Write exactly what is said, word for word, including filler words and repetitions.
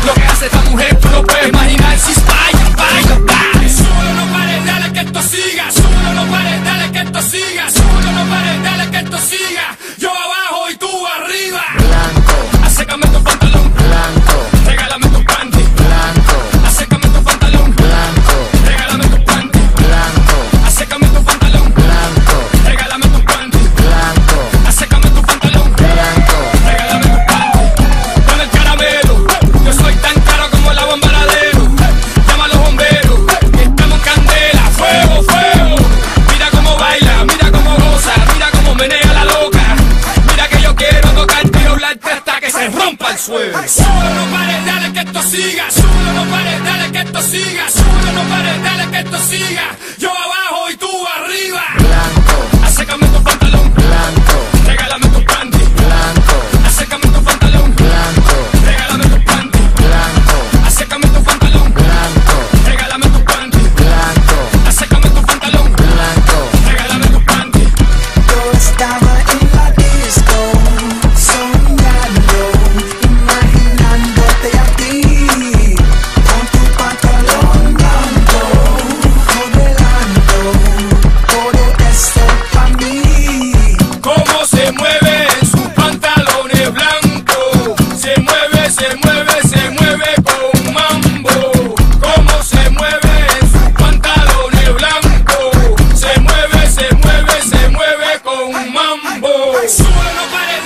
Lo que hace esta mujer tú no puedes imaginar. Si vaya, vaya, vaya. Súbelo, no pares, dale que esto siga. Súbelo, no pares, dale que esto siga. Súbelo, no pares, dale que esto siga. Yo abajo y tú arriba. Blanco, Acércame tu pantalón. blanco, Regálame tu panty. blanco, Acércame tu pantalón. blanco, Regálame tu panty. blanco, Acércame tu pantalón. blanco, Regálame tu panty. blanco, Acércame tu pantalón. blanco. Regálame tu panty. Con el caramelo. Yo soy tan caro como el agua en Varadero. Llama a los bomberos. Estamos en candela. Fuego, fuego. Mira cómo baila, mira cómo goza, mira cómo menea la loca. Mira que yo quiero tocarte y doblarte hasta que se rompa el suelo. Súbelo, no pares, dale que esto siga. Súbelo, no pares, dale que esto siga. Súbelo, no pares, dale que esto siga. Yo abajo y tú arriba. Blanco, Acércame tu pantalón. blanco, Regálame tu panty. blanco, Acércame tu pantalón. blanco, Regálame tu panty. blanco, Acércame tu pantalón. blanco, Regálame tu panty. blanco, Acércame tu pantalón. blanco. Regálame tu panty. Yo estaba en la disco, soñando, imaginándote a ti, con tu pantalón blanco, modelando, todo esto para mí. Cómo se mueve en sus pantalones blancos. Se mueve, se mueve, se mueve con mambo. Cómo se mueve en sus pantalones blancos. Se mueve, se mueve, se mueve con mambo. Súbelo, no pares,